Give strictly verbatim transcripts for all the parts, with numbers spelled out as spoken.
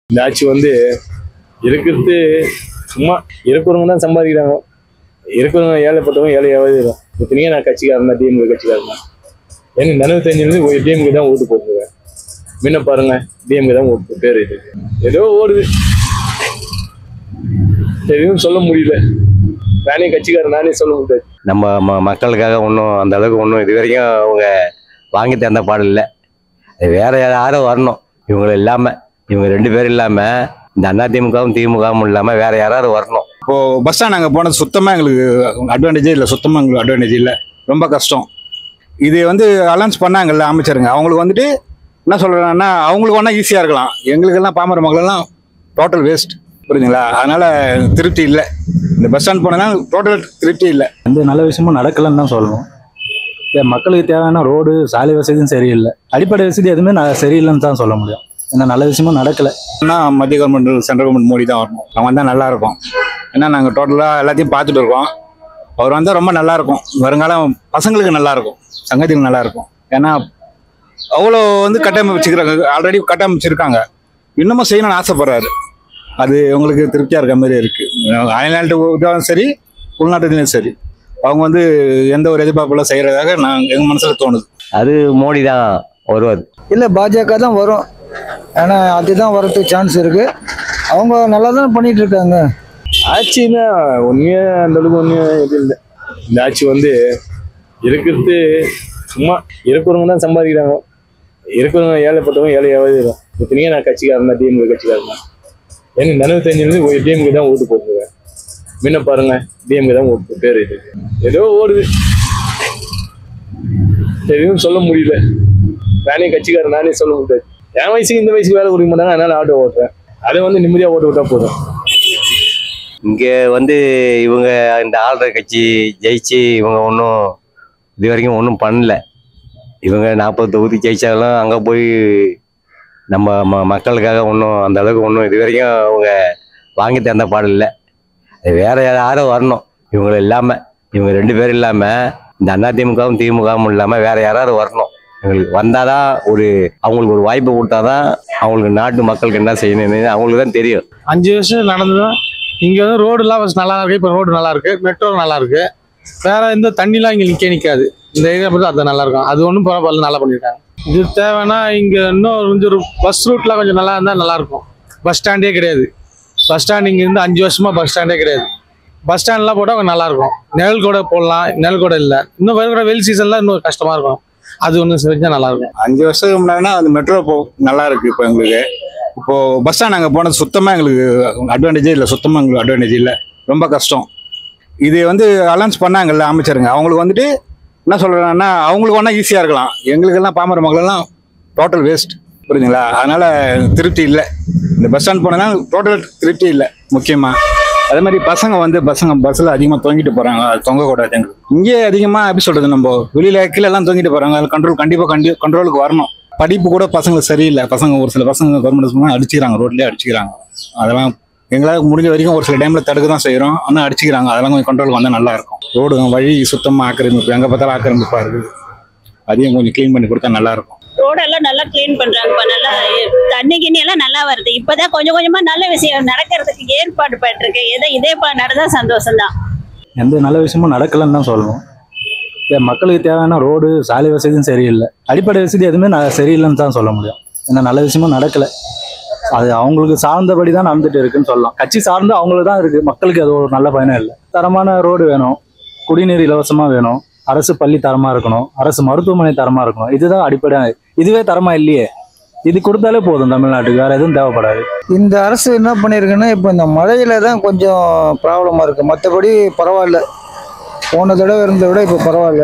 இந்த ஆட்சி வந்து இருக்கிறது சும்மா இருக்கிறவங்க தான் சம்பாதிக்கிறாங்க. இருக்கிறவங்க ஏழைப்பட்டவங்க ஏழையாவது இருக்கும். இத்தனையே நான் கட்சிக்காரன் தான், டிஎம்கே கட்சிக்காரன் தான். எனக்கு நினைவு தெரிஞ்சிருந்து டிஎம்கே தான் ஓட்டு போட்டுருவேன். முன்ன பாருங்க, டிஎம்கே தான் ஓட்டு பேர் இது ஏதோ ஓடுது, எதுவும் சொல்ல முடியல. நானே கட்சிக்காரன், நானே சொல்ல முடியாது. நம்ம ம மக்களுக்காக ஒன்றும் அந்த அளவுக்கு ஒன்றும் இது வரைக்கும் அவங்க வாங்கி தந்த பாடு இல்லை. வேற யாரும் வரணும், இவங்க இல்லாமல், இவங்க ரெண்டு பேரும் இல்லாமல், இந்த அதிமுகவும் திமுகவும் இல்லாமல் வேற யாராவது வரணும். இப்போது பஸ் ஸ்டாண்ட் நாங்கள் போனது சுத்தமாக எங்களுக்கு அட்வான்டேஜே இல்லை, சுத்தமாக எங்களுக்கு அட்வான்டேஜ் இல்லை, ரொம்ப கஷ்டம். இது வந்து அலௌன்ஸ் பண்ணாங்கல்ல அமைச்சருங்க, அவங்களுக்கு வந்துட்டு என்ன சொல்கிறேன்னா அவங்களுக்கு ஒன்றா ஈஸியாக இருக்கலாம், எங்களுக்கெல்லாம் பாமர மக்களெல்லாம் டோட்டல் வேஸ்ட், புரியுதுங்களா? அதனால் திருப்தி இல்லை. இந்த பஸ் ஸ்டாண்ட் போனதுனால டோட்டல் திருப்தி இல்லை. எந்த நல்ல விஷயமும் நடக்கலைன்னு தான் சொல்லணும். மக்களுக்கு தேவையான ரோடு, சாலை வசதியும் சரியில்லை, அடிப்படை வசதி எதுவுமே நான் சரியில்லைன்னு தான் சொல்ல முடியும். ஏன்னா நல்ல விஷயமும் நடக்கலை. ஏன்னா மத்திய கவர்மெண்ட், சென்ட்ரல் கவர்மெண்ட் மோடி தான் வரணும், அவங்க தான் நல்லாயிருக்கும். ஏன்னா நாங்கள் டோட்டலாக எல்லாத்தையும் பார்த்துட்டு இருக்கோம். அவர் வந்தால் ரொம்ப நல்லாயிருக்கும், வருங்காலம் பசங்களுக்கு நல்லாயிருக்கும், சங்கதிகள் நல்லாயிருக்கும். ஏன்னா அவ்வளோ வந்து கட்டமைச்சிருக்காங்க, ஆல்ரெடி கட்டமைச்சிருக்காங்க, இன்னமும் செய்யணும்னு ஆசைப்படுறாரு. அது உங்களுக்கு திருப்தியாக இருக்க மாதிரி இருக்குது. அயல்நாட்டு சரி, உள்நாட்டுலையும் சரி, அவங்க வந்து எந்த ஒரு எதிர்பார்ப்புலாம் செய்கிறதாக நான் எங்கள் மனசில் தோணுது. அது மோடி தான் வருவார். இல்லை, பாஜக தான் வரும். ஏன்னா அதுதான் வரதுக்கு சான்ஸ் இருக்குது. அவங்க நல்லா தான் பண்ணிகிட்டு இருக்காங்க. ஆட்சின்னா ஒன்றுமே அந்த அளவுக்கு ஒன்றும் இது இல்லை. இந்த ஆட்சி வந்து இருக்கிறது சும்மா இருக்கிறவங்க தான் சம்பாதிக்கிறாங்க. இருக்கிறவங்க ஏழைப்பட்டவங்க ஏழையாவது இருக்கும். இத்தனையே நான் கட்சிக்காரன் தான், டிஎம்கே கட்சிக்காரன் தான். எனக்கு நினைவு தெரிஞ்சிருந்து டிஎம்கே தான் ஓட்டு போட்டுருவேன். முன்ன பாருங்க, டிஎம்கே தான் ஓட்டு பேர் இது ஏதோ ஓடுது, எதுவும் சொல்ல முடியல. நானே கட்சிக்காரன், நானே சொல்ல முடியாது. என் வயசுக்கு இந்த வயசுக்கு வேலை கொடுக்க மாட்டாங்க, அதனால ஆட்டோ ஓட்டுறேன். அதை வந்து நிம்மதியாக ஓட்டு விட்டா போதும். இங்கே வந்து இவங்க இந்த ஆள்ற கட்சி ஜெயிச்சு இவங்க ஒன்றும் இது வரைக்கும் ஒன்றும் பண்ணல. இவங்க நாற்பது தொகுதி ஜெயிச்சாலும் அங்கே போய் நம்ம ம மக்களுக்காக ஒன்றும் அந்த அளவுக்கு ஒன்றும் இது வரைக்கும் அவங்க வாங்கி தந்த பாடு இல்லை. வேற யாரும் வரணும், இவங்க இல்லாமல், இவங்க ரெண்டு பேரும் இல்லாமல், இந்த அதிமுகவும் திமுகவும் இல்லாமல் வேற யாராவது வரணும். எங்களுக்கு வந்தால் தான் ஒரு அவங்களுக்கு ஒரு வாய்ப்பு கொடுத்தாதான் அவங்களுக்கு நாட்டு மக்களுக்கு என்ன செய்யணும்னு அவங்களுக்கு தான் தெரியும். அஞ்சு வருஷம் நடந்ததும் இங்கே வந்து ரோடுலாம் நல்லா இருக்குது. இப்போ ரோடு நல்லா இருக்குது, மெட்ரோ நல்லா இருக்குது. வேற எந்த தண்ணிலாம் இங்கே நிற்க நிற்காது. இந்த ஏரியா மட்டும் அது நல்லா இருக்கும். அது ஒன்றும் பரவாயில்ல, நல்லா பண்ணியிருக்காங்க. இது தேவைன்னா இங்கே இன்னும் கொஞ்சம் ஒரு பஸ் ரூட்லாம் கொஞ்சம் நல்லா இருந்தால் நல்லாயிருக்கும். பஸ் ஸ்டாண்டே கிடையாது. பஸ் ஸ்டாண்ட் இங்கே இருந்து அஞ்சு வருஷமாக பஸ் ஸ்டாண்டே கிடையாது. பஸ் ஸ்டாண்ட்லாம் போட்டால் கொஞ்சம் நல்லாயிருக்கும். நிழல் கூட போடலாம், நிழல் கூட இல்லை. இன்னும் வருகிற வெயில் சீசன்லாம் இன்னும் கஷ்டமாக இருக்கும். அது ஒன்று செஞ்சால் நல்லாயிருக்கும். அஞ்சு வருஷத்துக்கு முன்னாடினா அந்த மெட்ரோ போ நல்லா இருக்குது. இப்போ எங்களுக்கு இப்போது பஸ் ஸ்டாண்ட் நாங்கள் போனது சுத்தமாக எங்களுக்கு அட்வான்டேஜே இல்லை, சுத்தமாக எங்களுக்கு அட்வான்டேஜ் இல்லை, ரொம்ப கஷ்டம். இது வந்து அலௌன்ஸ் பண்ணாங்கல்ல அமைச்சருங்க, அவங்களுக்கு வந்துட்டு என்ன சொல்கிறேன்னா அவங்களுக்கு ஒன்றா ஈஸியாக இருக்கலாம், எங்களுக்கெல்லாம் பாமர மக்களெல்லாம் டோட்டல் வேஸ்ட், புரியுதுங்களா? அதனால் திருப்தி இல்லை. இந்த பஸ் ஸ்டாண்ட் போனதுனால டோட்டல் திருப்தி இல்லை. முக்கியமாக அதே மாதிரி பசங்க வந்து பசங்க பஸ்ஸில் அதிகமாக தொங்கிட்டு போகிறாங்க, அது தொங்கக்கூடாது. எங்களுக்கு இங்கே அதிகமாக எப்படி சொல்கிறது, நம்ம வெளியில் கீழெல்லாம் தொங்கிட்டு போகிறாங்க, அது கண்ட்ரோல் கண்டிப்பாக கண்டி கண்ட்ரோலுக்கு வரணும். படிப்பு கூட பசங்களுக்கு சரியில்லை. பசங்க ஒரு சில பசங்க கவர்மெண்ட் ஸ்கூல்லாம் அடிச்சுக்கிறாங்க, ரோட்லேயே அடிச்சுக்கிறாங்க. அதெல்லாம் எங்களால் முடிஞ்ச வரைக்கும் ஒரு சில டைமில் தடுக்க தான் செய்கிறோம், ஆனால் அடிச்சுக்கிறாங்க. அதெல்லாம் கொஞ்சம் கண்ட்ரோல் வந்தால் நல்லாயிருக்கும். ரோடு வழி சுத்தமாக ஆக்கிரமிப்பு, எங்கே பார்த்தாலும் ஆக்கிரமிப்பாக இருக்குது. அதையும் கொஞ்சம் க்ளீன் பண்ணி கொடுத்தா நல்லாயிருக்கும். ரோடெல்லாம் நல்லா க்ளீன் பண்ணுறாங்கப்பா, நல்லா தண்ணி கிண்ணி எல்லாம் நல்லா வருது. இப்போதான் கொஞ்சம் கொஞ்சமாக நல்ல விஷயம் நடக்கிறதுக்கு ஏற்பாடு பண்ணிருக்கு. ஏதோ இதே பா நடந்தால் சந்தோஷம்தான். எந்த நல்ல விஷயமும் நடக்கலைன்னு தான் சொல்லணும். மக்களுக்கு தேவையான ரோடு, சாலை வசதியும் சரியில்லை, அடிப்படை வசதி எதுவுமே நான் சரியில்லைன்னு தான் சொல்ல முடியும். ஏன்னா நல்ல விஷயமும் நடக்கலை. அது அவங்களுக்கு சார்ந்தபடி தான் நடந்துட்டு இருக்குன்னு சொல்லலாம். கட்சி சார்ந்து அவங்களுக்கு தான் இருக்குது, மக்களுக்கு அது ஒரு நல்ல பயணம் இல்லை. தரமான ரோடு வேணும், குடிநீர் இலவசமாக வேணும், அரசு பள்ளி தரமாக இருக்கணும், அரசு மருத்துவமனை தரமாக இருக்கணும். இதுதான் அடிப்படை. இதுவே தரமா இல்லையே. இது கொடுத்தாலே போதும் தமிழ்நாட்டுக்கு, வேறு எதுவும் தேவைப்படாது. இந்த அரசு என்ன பண்ணியிருக்குன்னா இப்போ இந்த மழையில் தான் கொஞ்சம் ப்ராப்ளமாக இருக்குது. மற்றபடி பரவாயில்ல, போன தடவை இருந்ததை விட இப்போ பரவாயில்ல.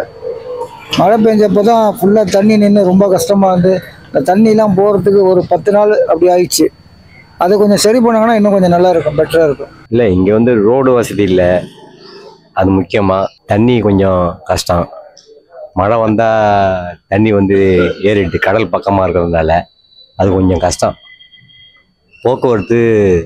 மழை பெஞ்சப்போ தான் ஃபுல்லாக தண்ணி நின்று ரொம்ப கஷ்டமாக இருந்து இந்த தண்ணிலாம் போகிறதுக்கு ஒரு பத்து நாள் அப்படி ஆயிடுச்சு. அதை கொஞ்சம் சரி பண்ணாங்கன்னா இன்னும் கொஞ்சம் நல்லா இருக்கும், பெட்டராக இருக்கும். இல்லை, இங்கே வந்து ரோடு வசதி இல்லை, அது முக்கியமாக. தண்ணி கொஞ்சம் கஷ்டம். மழை வந்தால் தண்ணி வந்து ஏறிட்டு கடல் பக்கமாக இருக்கிறதுனால அது கொஞ்சம் கஷ்டம். போக்குவரத்து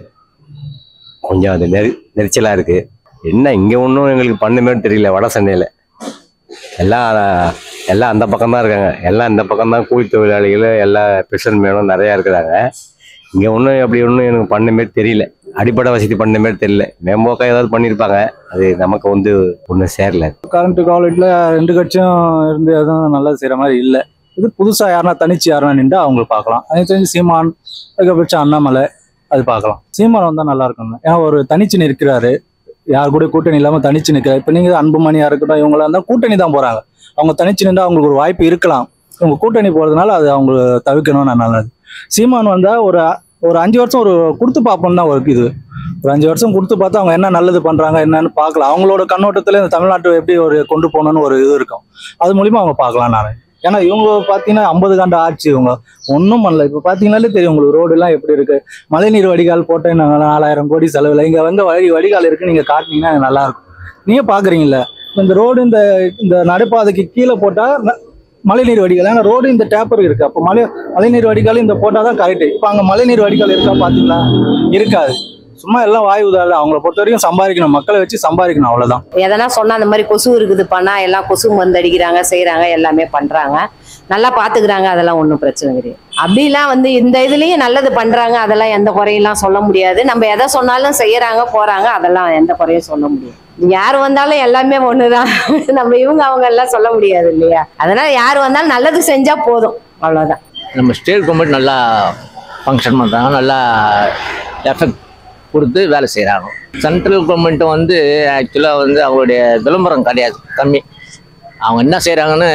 கொஞ்சம் அது நெரி நெரிச்சலாக இருக்குது. என்ன இங்கே ஒன்றும் எங்களுக்கு பண்ணுமே தெரியல. வட சென்னையில் எல்லாம் எல்லாம் அந்த பக்கம் தான் இருக்காங்க. எல்லாம் இந்த பக்கம் தான் கூலி தொழிலாளிகள், எல்லா பிஷர்மேனும் நிறையா இருக்கிறாங்க. இங்கே ஒன்றும் அப்படி ஒன்றும் எனக்கு பண்ண மாரி தெரியல. அடிப்படை வசதி பண்ண மாதிரி தெரியல. மேம்போக்கா ஏதாவது பண்ணியிருப்பாங்க, அது நமக்கு வந்து ஒன்றும் சேரல. கரண்ட் காலேஜில் ரெண்டு கட்சியும் இருந்து எதுவும் நல்லது செய்கிற மாதிரி இல்லை. இது புதுசாக யாருனா தனிச்சு யாருனா நின்று அவங்களை பார்க்கலாம். எனக்கு தெரிஞ்சு சீமான், அதுக்கப்புறம் அண்ணாமலை, அது பார்க்கலாம். சீமான் வந்தால் நல்லா இருக்குங்க. ஏன்னா ஒரு தனிச்சு நிற்கிறாரு, யார் கூட கூட்டணி இல்லாமல் தனிச்சு நிற்கிறாரு. இப்போ நீங்கள் அன்புமணியாக இருக்கட்டும், இவங்களாம் இருந்தால் கூட்டணி தான் போகிறாங்க. அவங்க தனிச்சு நின்று அவங்களுக்கு ஒரு வாய்ப்பு இருக்கலாம். இவங்க கூட்டணி போகிறதுனால அது அவங்க தவிர்க்கணும்னு நல்லது. சீமான் வந்தால் ஒரு ஒரு அஞ்சு வருஷம் ஒரு கொடுத்து பார்ப்போம் தான் ஒரு இது. ஒரு அஞ்சு வருஷம் கொடுத்து பார்த்தா அவங்க என்ன நல்லது பண்ணுறாங்க என்னன்னு பார்க்கலாம். அவங்களோட கண்ணோட்டத்தில் இந்த தமிழ்நாட்டை எப்படி ஒரு கொண்டு போகணுன்னு ஒரு இது இருக்கும். அது மூலிமா அவங்க பார்க்கலாம். நான் ஏன்னா இவங்க பார்த்தீங்கன்னா ஐம்பது காண்டு ஆட்சி இவங்க ஒன்றும் பண்ணல. இப்போ பார்த்தீங்கன்னாலே தெரியும் உங்களுக்கு ரோடெல்லாம் எப்படி இருக்குது. மழைநீர் வடிகால் போட்டேன் நாங்கள் நாலாயிரம் கோடி செலவில். இங்கே வந்து வழி வடிகால் இருக்குது, நீங்கள் காட்டினீங்கன்னா நல்லாயிருக்கும். நீங்கள் பார்க்குறீங்கள இந்த ரோடு இந்த இந்த நடைபாதைக்கு கீழே போட்டால் மழைநீர் வடிகால். ஏன்னா ரோடு இந்த டேப்பர் இருக்குது. அப்போ மழை மழைநீர் வடிகால் இந்த போட்டால் தான் கரெக்டு. இப்போ அங்கே மழைநீர் வடிகால் இருக்கா பார்த்தீங்களா? இருக்காது. சும்மா எல்லாம் வாய் உதாரணம். அவங்கள பொறுத்த வரைக்கும் சம்பாதிக்கணும், மக்களை வச்சு சம்பாதிக்கணும், அவ்வளோதான். எதனா சொன்னால் அந்த மாதிரி கொசு இருக்குது பண்ணா எல்லாம் கொசு மருந்து அடிக்கிறாங்க, செய்கிறாங்க, எல்லாமே பண்ணுறாங்க, நல்லா பார்த்துக்கிறாங்க, அதெல்லாம் ஒன்றும் பிரச்சனை கிடையாது. அப்படிலாம் வந்து இந்த இதுலேயும் நல்லது பண்ணுறாங்க, அதெல்லாம் எந்த குறையெல்லாம் சொல்ல முடியாது. நம்ம எதை சொன்னாலும் செய்கிறாங்க போகிறாங்க, அதெல்லாம் எந்த குறையும் சொல்ல முடியாது. யார் வந்தாலும் எல்லாமே ஒன்று தான். நம்ம இவங்க அவங்க எல்லாம் சொல்ல முடியாது இல்லையா? அதனால் யார் வந்தாலும் நல்லது செஞ்சால் போதும், அவ்வளோதான். நம்ம ஸ்டேட் கவர்மெண்ட் நல்லா ஃபங்க்ஷன் பண்ணுறாங்க, நல்லா எஃபெக்ட் கொடுத்து வேலை செய்கிறாங்க. சென்ட்ரல் கவர்மெண்ட்டும் வந்து ஆக்சுவலாக வந்து அவங்களுடைய விளம்பரம் கிடையாது, கம்மி. அவங்க என்ன செய்கிறாங்கன்னு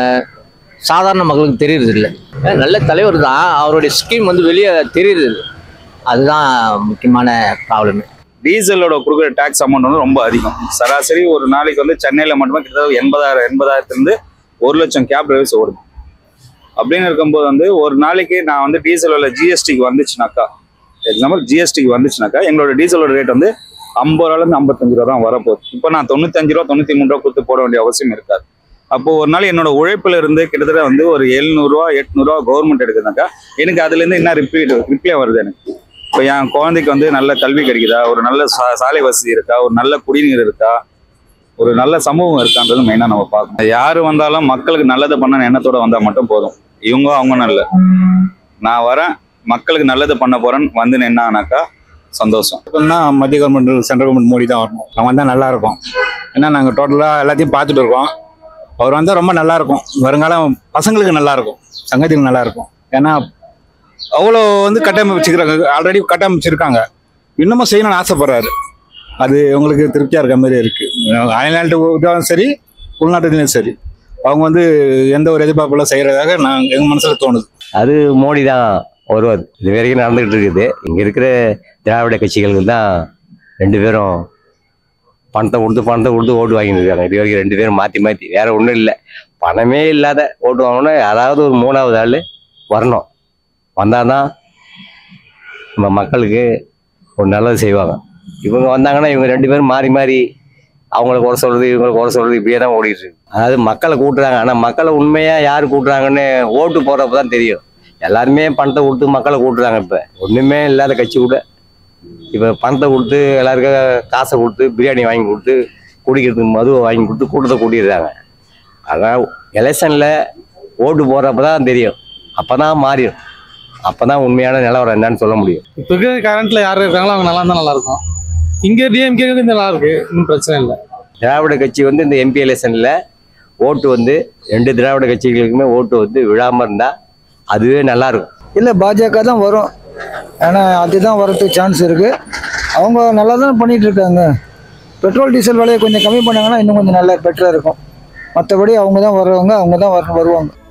சாதாரண மக்களுக்கு தெரியறது இல்லை. நல்ல தலைவர் தான், அவருடைய ஸ்கீம் வந்து வெளியே தெரியறது இல்லை. அதுதான் முக்கியமான ப்ராப்ளம். டீசலோட கொடுக்குற டேக்ஸ் அமௌண்ட் வந்து ரொம்ப அதிகம். சராசரி ஒரு நாளைக்கு வந்து சென்னையில் மட்டுமே கிட்டத்தட்ட எண்பதாயிரம் எண்பதாயிரத்துலேருந்து ஒரு லட்சம் கேப் டிரைவர்ஸ் ஓடுது. அப்படின்னு இருக்கும்போது வந்து ஒரு நாளைக்கு நான் வந்து டீசலோட ஜிஎஸ்டிக்கு வந்துச்சுனாக்கா, எக்ஸாம்பிள் ஜிஎஸ்டிக்கு வந்துச்சுனாக்கா எங்களோட டீசலோட ரேட் வந்து ஐம்பது ரூபாலேருந்து ஐம்பத்தஞ்சு ரூபா தான் வரப்போகுது. இப்போ நான் தொண்ணூத்தஞ்சு ரூபா தொண்ணூற்றி மூணு ரூபா கொடுத்து போட வேண்டிய அவசியம் இருக்காது. அப்போது ஒரு நாள் என்னோட உழைப்பில் இருந்து கிட்டத்தட்ட வந்து ஒரு எழுநூறுவா எட்நூறுவா கவர்மெண்ட் எடுக்குதுனாக்கா எனக்கு அதுலேருந்து என்ன ரிப்பீட் ரிப்ளே வருது. எனக்கு இப்போ என் குழந்தைக்கு வந்து நல்ல கல்வி கிடைக்குதா, ஒரு நல்ல சா சாலை வசதி இருக்கா, ஒரு நல்ல குடிநீர் இருக்கா, ஒரு நல்ல சமூகம் இருக்கான்றது மெயினாக நம்ம பார்க்கணும். யார் வந்தாலும் மக்களுக்கு நல்லது பண்ண எண்ணத்தோடு வந்தால் மட்டும் போதும். இவங்க அவங்கன்னு இல்லை, நான் வரேன் மக்களுக்கு நல்லது பண்ண போகிறேன்னு வந்து நின்னானாக்கா சந்தோஷம். இப்போனா மத்திய கவர்மெண்ட் சென்ட்ரல் கவர்மெண்ட் மோடி தான் வரணும். அவங்க வந்தால் நல்லாயிருக்கும். ஏன்னா நாங்கள் டோட்டலாக எல்லாத்தையும் பார்த்துட்டு இருக்கோம். அவர் வந்தால் ரொம்ப நல்லாயிருக்கும். வருங்காலம் பசங்களுக்கு நல்லாயிருக்கும், சங்கத்துக்கு நல்லாயிருக்கும். ஏன்னா அவ்வளோ வந்து கட்டமைச்சிருக்காங்க, ஆல்ரெடி கட்டமைச்சிருக்காங்க. இன்னமும் செய்யணும்னு ஆசைப்படுறாரு. அது உங்களுக்கு திருப்தியாக இருக்க மாதிரி இருக்குது. அயல்நாட்டு சரி உள்நாட்டுலையும் சரி அவங்க வந்து எந்த ஒரு எதிர்பார்ப்புலாம் செய்கிறதாக நான் எங்கள் மனசில் தோணுது. அது மோடி தான் வருவார். இது வரைக்கும் நடந்துகிட்டு இருக்குது. இங்கே இருக்கிற திராவிட கட்சிகளுக்கு தான் ரெண்டு பேரும் பணத்தை கொடுத்து பணத்தை கொடுத்து ஓட்டு வாங்கிட்டு இருக்காங்க. இது வரைக்கும் ரெண்டு பேரும் மாற்றி மாற்றி, வேற ஒன்றும் இல்லை. பணமே இல்லாத ஓட்டு வாங்கினா யாராவது ஒரு மூணாவது ஆள் வரணும். வந்தால் தான் நம்ம மக்களுக்கு ஒரு நல்லது செய்வாங்க. இவங்க வந்தாங்கன்னா இவங்க ரெண்டு பேரும் மாறி மாறி அவங்கள குறை சொல்கிறது இவங்களை குறை சொல்கிறது இப்படியே தான் ஓடிட்டு இருக்கு. அதாவது மக்களை கூட்டுறாங்க, ஆனால் மக்களை உண்மையாக யார் கூட்டுறாங்கன்னு ஓட்டு போடுறப்ப தான் தெரியும். எல்லாருமே பணத்தை கொடுத்து மக்களை கூட்டுறாங்க. இப்போ ஒன்றுமே இல்லாத கட்சி கூட இப்போ பணத்தை கொடுத்து எல்லாருக்கும் காசை கொடுத்து பிரியாணி வாங்கி கொடுத்து குடிக்கிறதுக்கு மதுவை வாங்கி கொடுத்து கூட்டத்தை கூட்டிடுறாங்க. அதான் எலெக்ஷனில் ஓட்டு போடுறப்ப தான் தெரியும். அப்போ தான் மாறிடும். அப்போ தான் உண்மையான நிலவரம் என்னன்னு சொல்ல முடியும். இப்போ இருக்கிற கரண்ட்டில் யார் இருக்காங்களோ அவங்க நல்லா இருந்தால் நல்லாயிருக்கும். இங்கே டிஎம்கே நல்லா இருக்கு, இன்னும் பிரச்சனை இல்லை. திராவிட கட்சி வந்து இந்த எம்பி எலெக்ஷனில் ஓட்டு வந்து ரெண்டு திராவிட கட்சிகளுக்குமே ஓட்டு வந்து விழாமல் இருந்தால் அதுவே நல்லாயிருக்கும். இல்லை பாஜக தான் வரும். ஏன்னா அதுதான் வரதுக்கு சான்ஸ் இருக்குது. அவங்க நல்லா தான் பண்ணிகிட்டு இருக்காங்க. பெட்ரோல் டீசல் விலையை கொஞ்சம் கம்மி பண்ணாங்கன்னா இன்னும் கொஞ்சம் நல்லா பெட்டராக இருக்கும். மற்றபடி அவங்க தான் வருவாங்க, அவங்க தான் வர வருவாங்க